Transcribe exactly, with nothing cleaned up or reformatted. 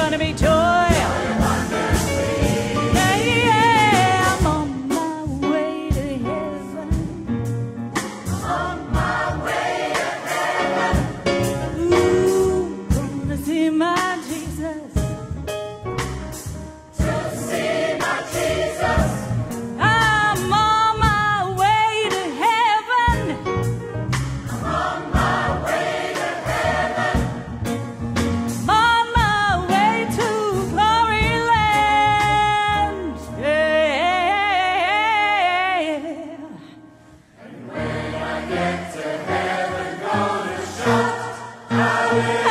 gonna be joy. Yeah, yeah, I'm on my way to heaven. On my way to heaven. Ooh, gonna see my Jesus. To see my Jesus. I'm on my way to heaven. I'm on my way to heaven. I'm on my way to glory land. Yeah. And when I get to heaven, gonna shout hallelujah.